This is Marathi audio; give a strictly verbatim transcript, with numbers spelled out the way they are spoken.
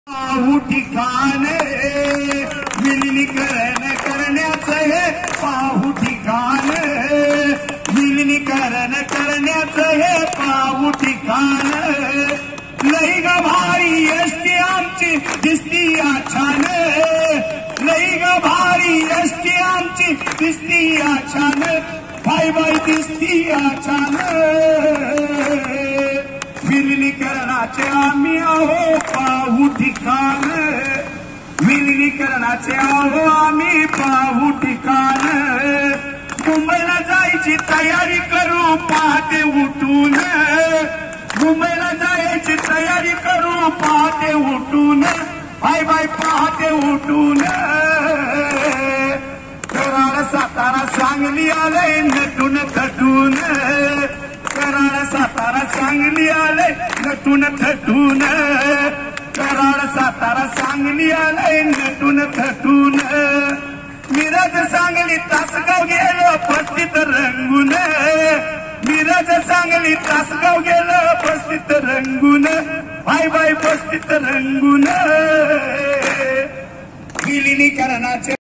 पाहू ठिकाण विलिनीकरण करण्याचं हे पाहू ठिकाण विलिनीकरण करण्याचं हे पाहू ठिकाण लई ग भारी एसटी आमची दिसती छान लई ग भारी एसटी आमची दिसती छान बाय बाय दिसती छान विलिनीकरणाचे आम्ही आहो पाहू ठिकाण विलिनीकरणाचे आहो आम्ही पाहू ठिकाण मुंबईला जायची तयारी करू पहाटे उठून मुंबईला जायची तयारी करू पहाटे उठून बाय बाय पहाटे उठून कराड सातारा सांगली आलंय नटून थटून कराड सातारा सांगली आलंय नटून थटून कराड सातारा सांगली आलंय नटून थटून मिरज सांगली तासगाव गेलो पस्तीत रंगून मिरज सांगली तासगाव गेलो पस्तीत रंगून बाय बाय पस्तीत रंगून विलिनीकरणाचे